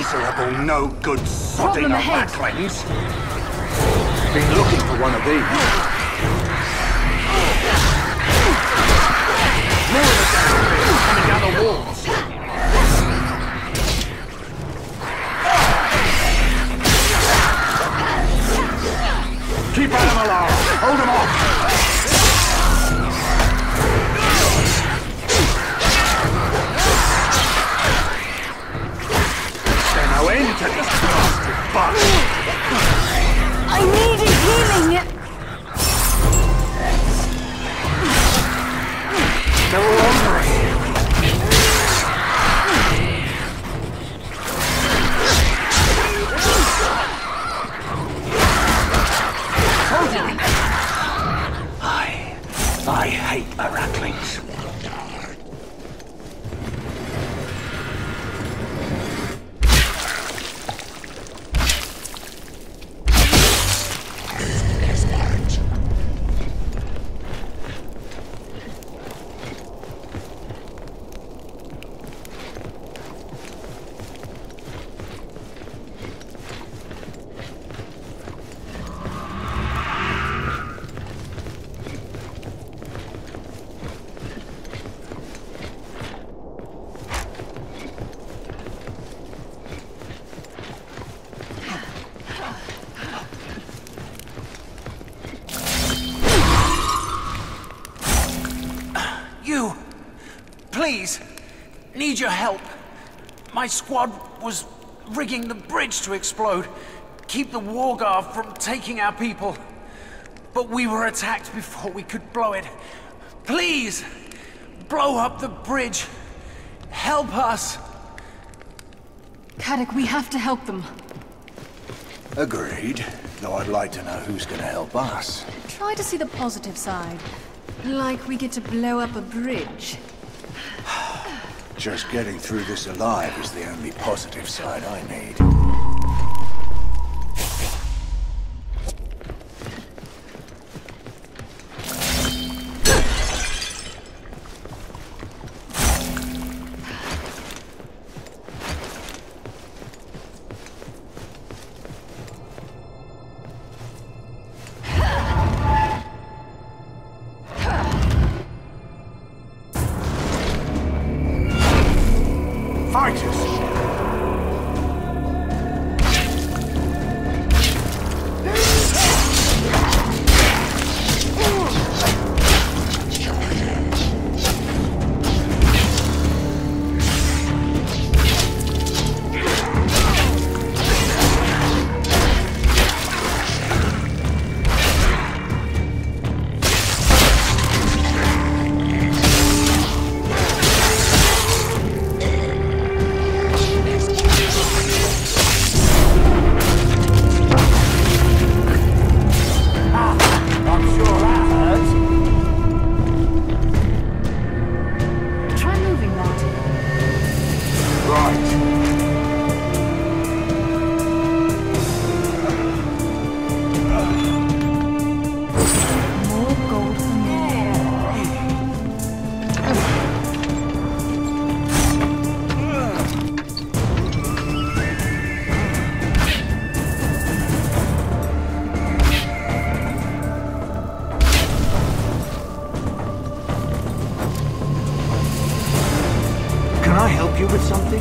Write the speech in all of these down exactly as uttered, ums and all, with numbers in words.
miserable, no-good sodding Problem ahead. Arachlings. Been looking for one of these. More of the damn coming down the walls. Keep at him, Alara. Hold him off. There's no end to this bastard bug. I needed healing! They're all over us. I... I hate Arachlings. Please, need your help. My squad was rigging the bridge to explode, keep the Warguard from taking our people. But we were attacked before we could blow it. Please, blow up the bridge. Help us. Caddoc, we have to help them. Agreed. Though I'd like to know who's gonna help us. Try to see the positive side. Like we get to blow up a bridge. Just getting through this alive is the only positive side I need. Fighters! Can I help you with something?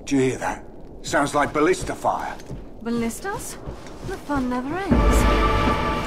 Do you hear that? Sounds like ballista fire. Ballistas? The fun never ends.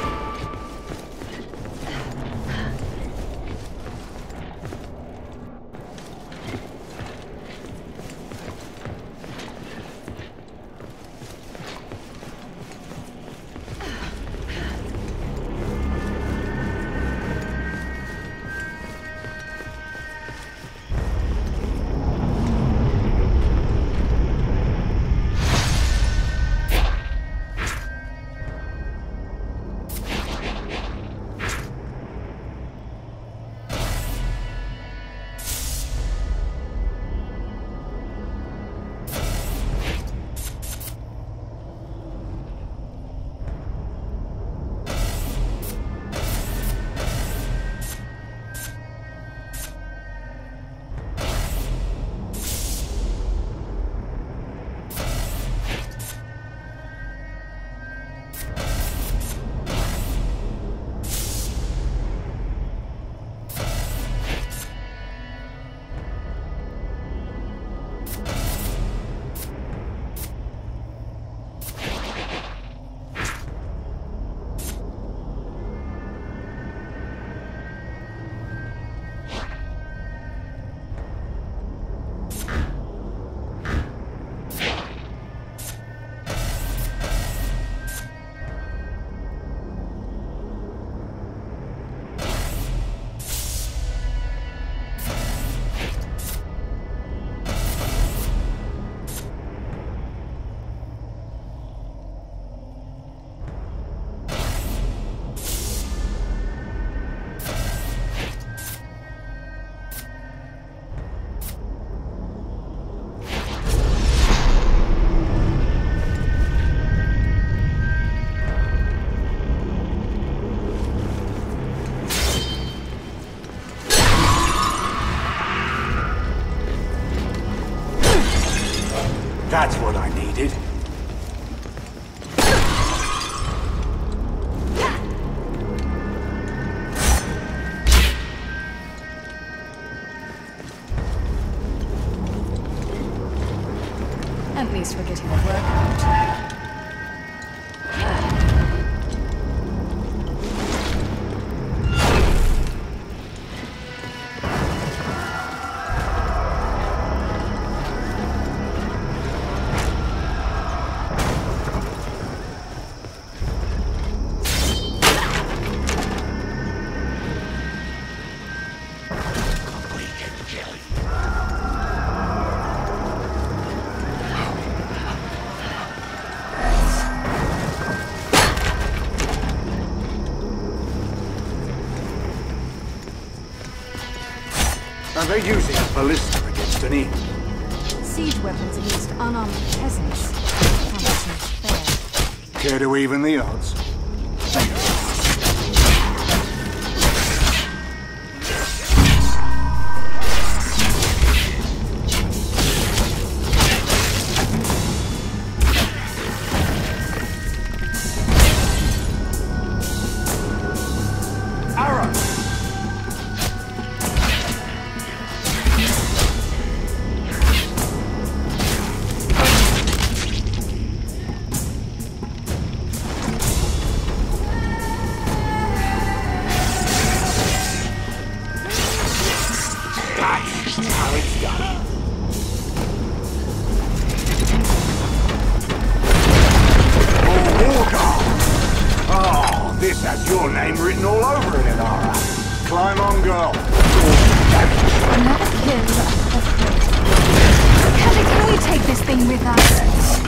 That's what I needed. At least we're getting the work out. Are they using a ballista against an inn? Siege weapons against unarmed peasants. That seems fair. Care to even the odds? This has your name written all over it, Inara. Climb on, girl. Another kill. Can, can we take this thing with us?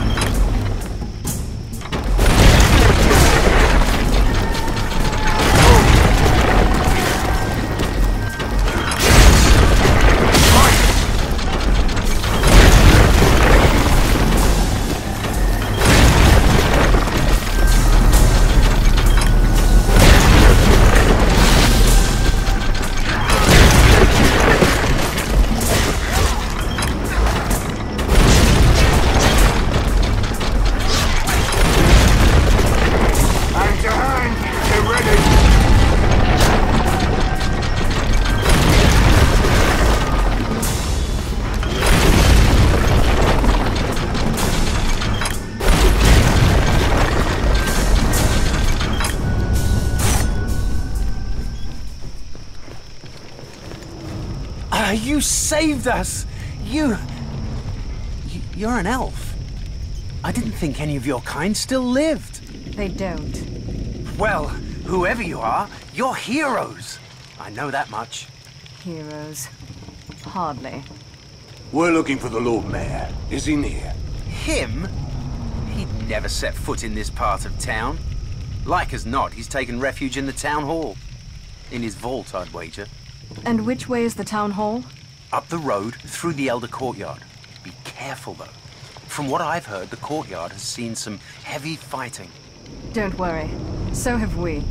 You saved us! You... you... You're an elf. I didn't think any of your kind still lived. They don't. Well, whoever you are, you're heroes. I know that much. Heroes. Hardly. We're looking for the Lord Mayor. Is he near? Him? He'd never set foot in this part of town. Like as not, he's taken refuge in the town hall. In his vault, I'd wager. And which way is the town hall? Up the road, through the Elder Courtyard. Be careful, though. From what I've heard, the courtyard has seen some heavy fighting. Don't worry. So have we.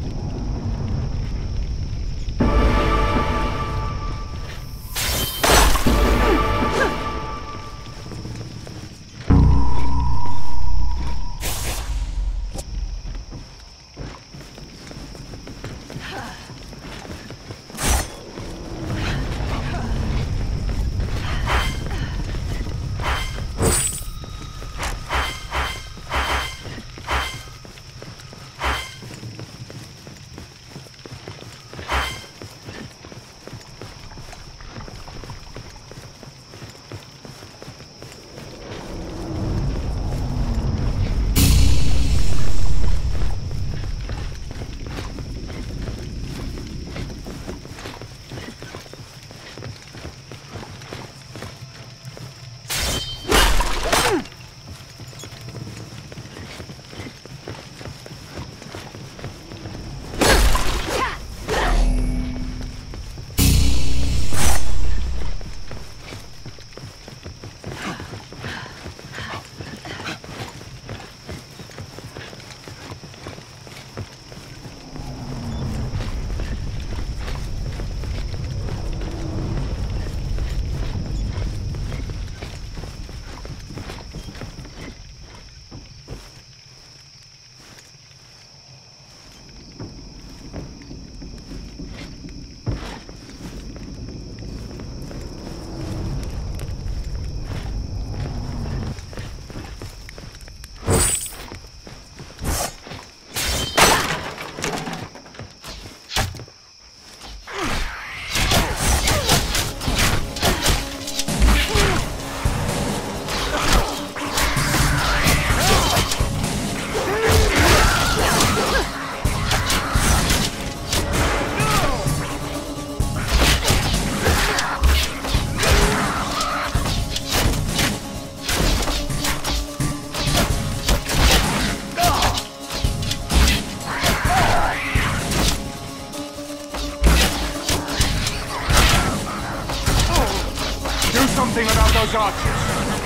Something about those archers.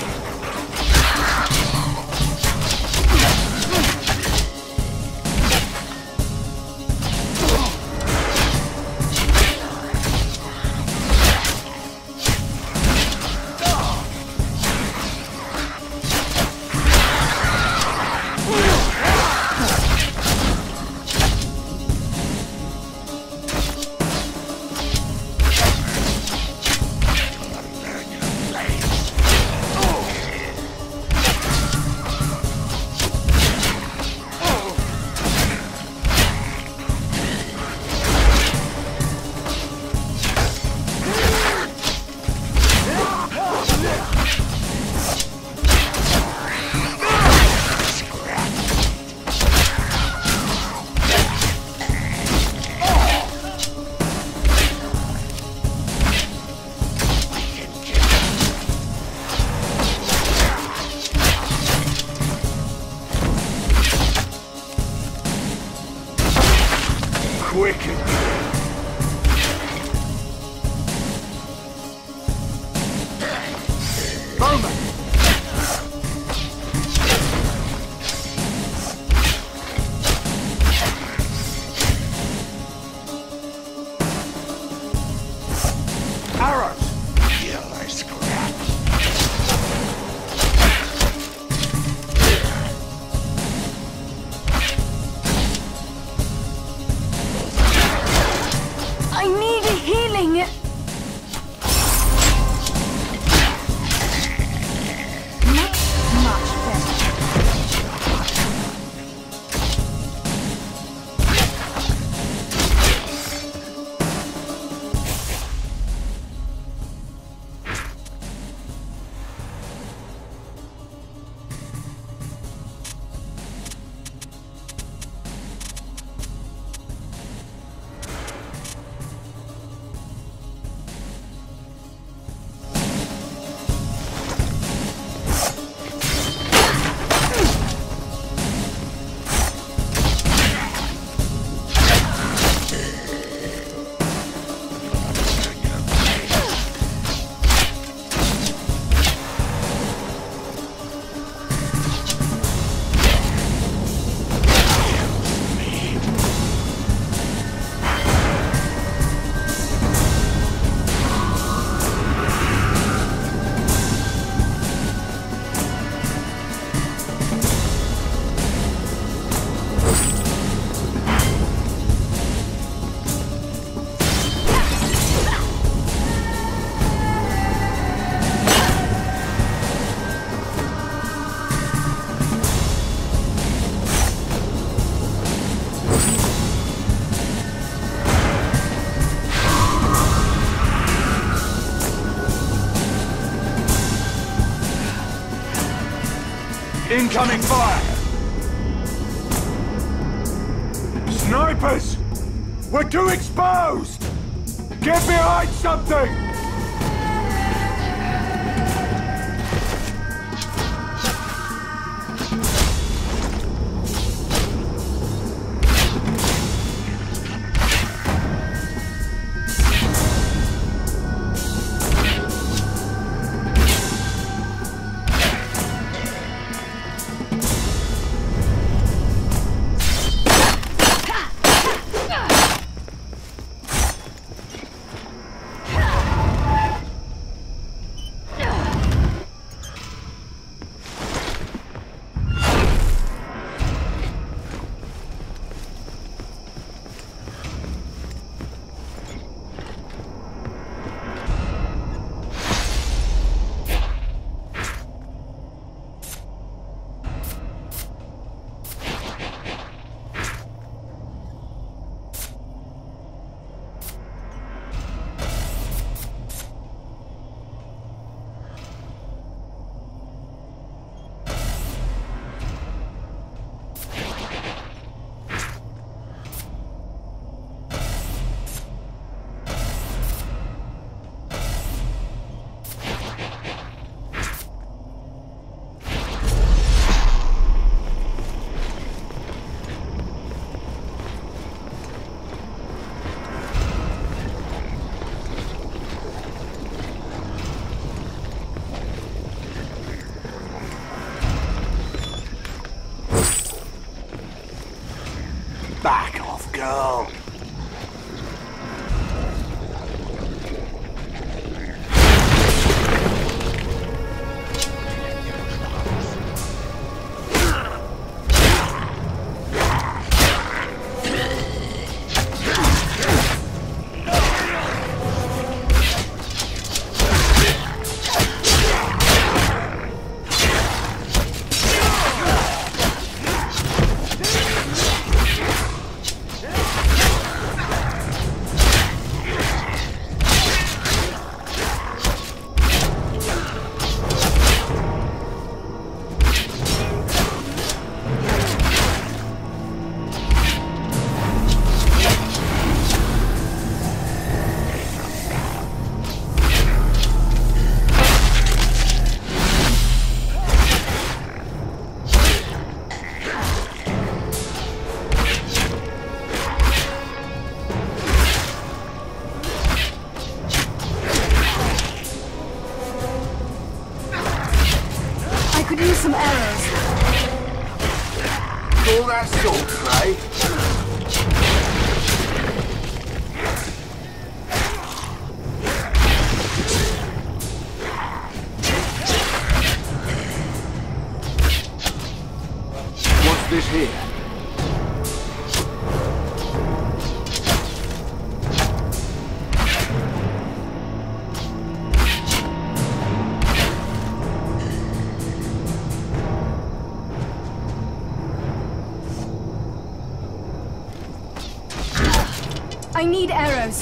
Wicked. Bowman! Arrows! Killer scratch! Incoming fire! Snipers! We're too exposed! Get behind something! Back off, girl. Could use some arrows. All that salt, Clay? What's this here? I need arrows.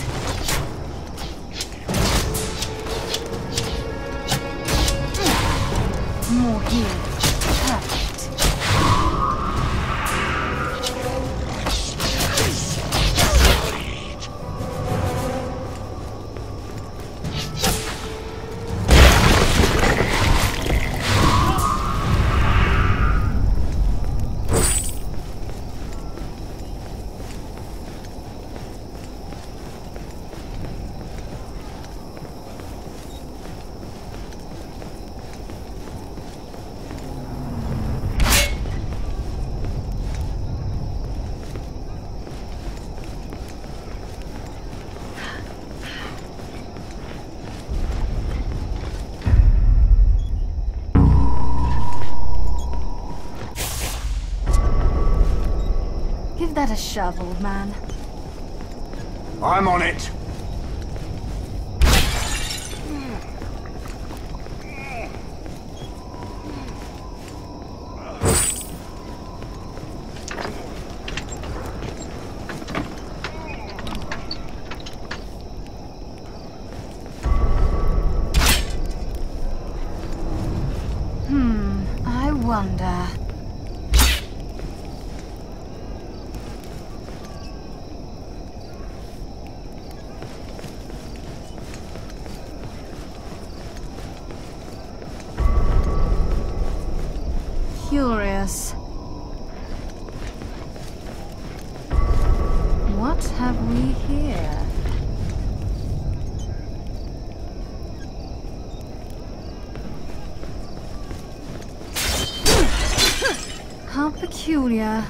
More here. Perfect. Give that a shove, old man. I'm on it. wonder. Curious. What have we here? How peculiar.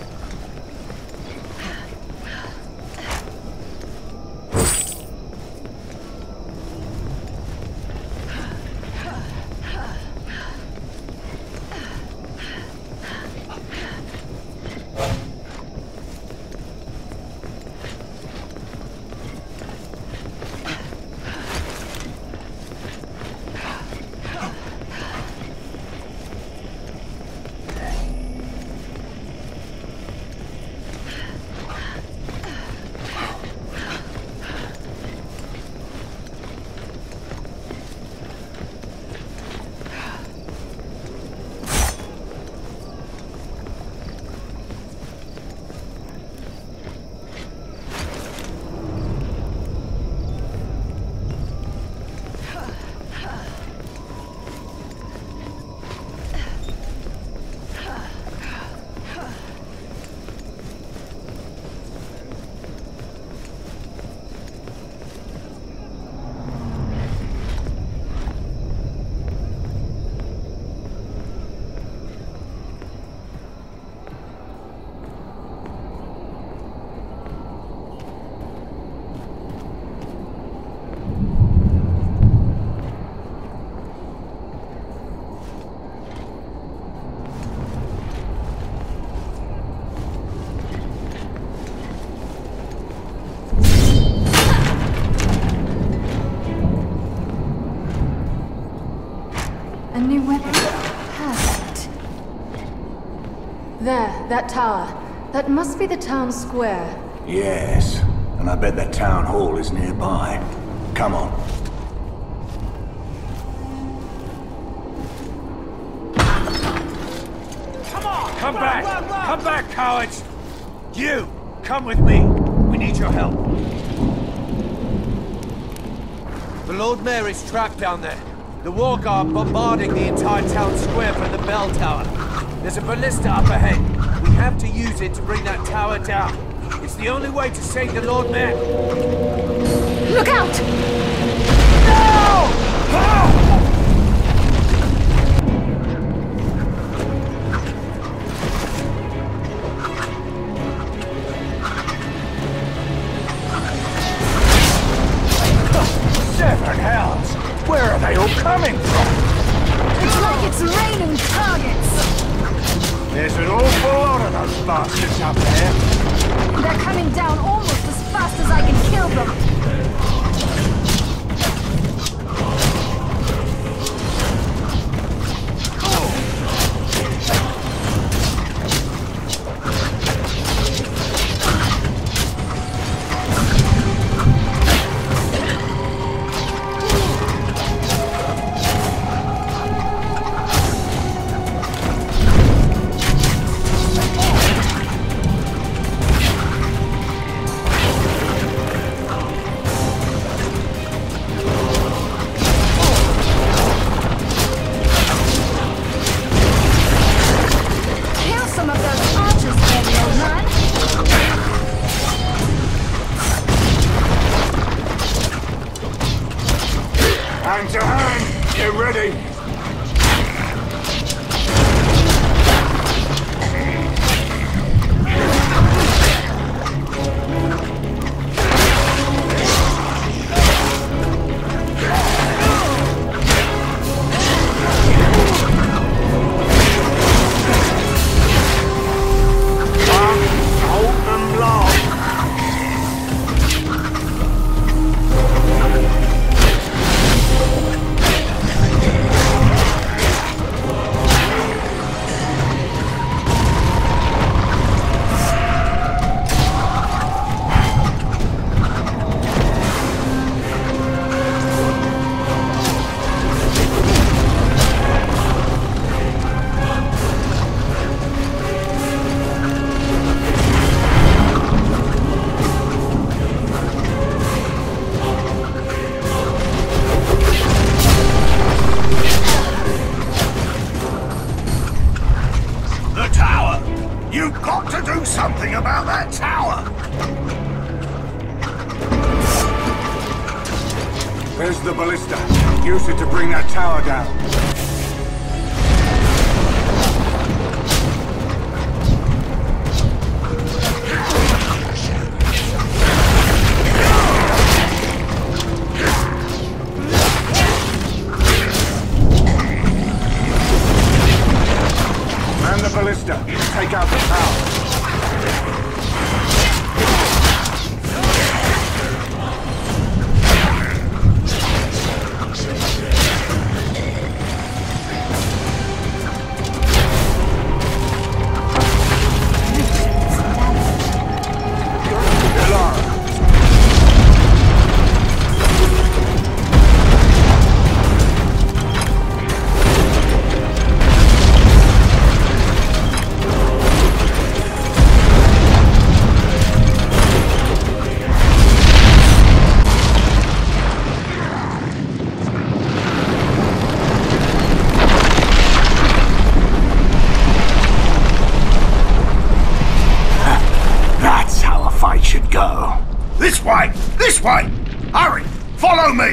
A new weapon. Perfect. There, that tower. That must be the town square. Yes, and I bet the town hall is nearby. Come on. Come on! Come run, back! Run, run. Come back, cowards! You, come with me. We need your help. The Lord Mayor is trapped down there. The War Guard bombarding the entire town square from the bell tower. There's a ballista up ahead. We have to use it to bring that tower down. It's the only way to save the Lord Mayor. Look out! No! Ah! Seven hells! Where are they all coming from? It's like it's raining targets! There's an awful lot of those bastards up there. They're coming down almost as fast as I can kill them! You've got to do something about that tower! There's the ballista. Use it to bring that tower down. Man the ballista. Take out the tower. Should go. This way! This way! Hurry! Follow me!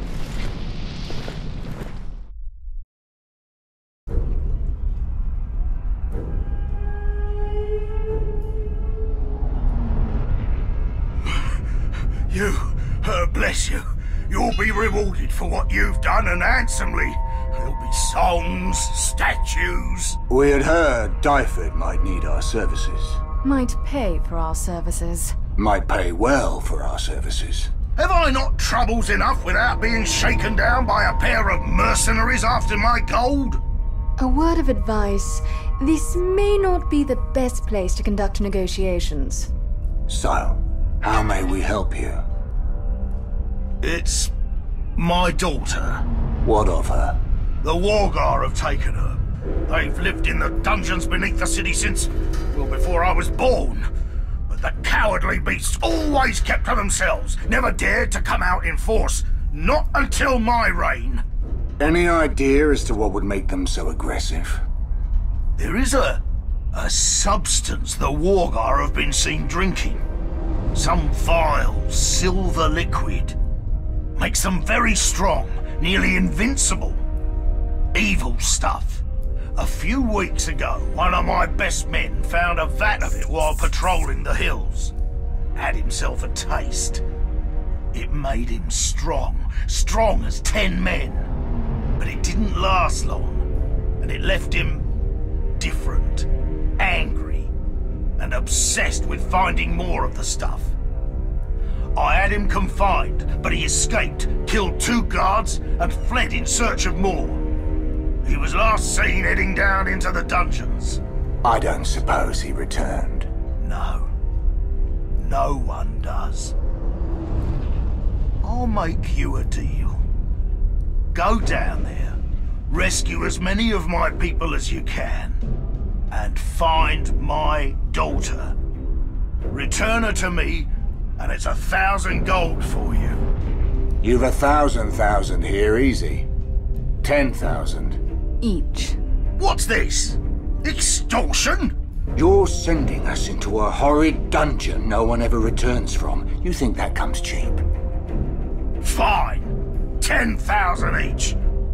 You, uh, bless you. You'll be rewarded for what you've done, and handsomely. There'll be songs, statues. We had heard Dyfed might need our services. Might pay for our services. Might pay well for our services. Have I not troubles enough without being shaken down by a pair of mercenaries after my gold? A word of advice. This may not be the best place to conduct negotiations. So, how may we help you? It's my daughter. What of her? The Wargar have taken her. They've lived in the dungeons beneath the city since, well, before I was born. But the cowardly beasts always kept to themselves, never dared to come out in force. Not until my reign. Any idea as to what would make them so aggressive? There is a... a substance the Wargar have been seen drinking. Some vile, silver liquid. Makes them very strong, nearly invincible. Evil stuff. A few weeks ago, one of my best men found a vat of it while patrolling the hills. Had himself a taste. It made him strong, strong as ten men. But it didn't last long, and it left him different, angry, and obsessed with finding more of the stuff. I had him confined, but he escaped, killed two guards, and fled in search of more. He was last seen heading down into the dungeons. I don't suppose he returned. No. No one does. I'll make you a deal. Go down there, rescue as many of my people as you can, and find my daughter. Return her to me, and it's a thousand gold for you. You've a thousand thousand here, easy. Ten thousand. Each. What's this? Extortion? You're sending us into a horrid dungeon no one ever returns from. You think that comes cheap? Fine. Ten thousand each.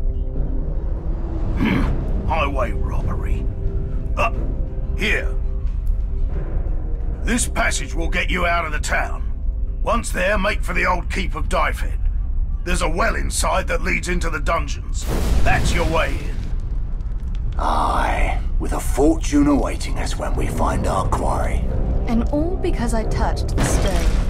Hmm. Highway robbery. Uh, here. This passage will get you out of the town. Once there, make for the old keep of Dyfed. There's a well inside that leads into the dungeons. That's your way in. Aye, with a fortune awaiting us when we find our quarry. And all because I touched the stone.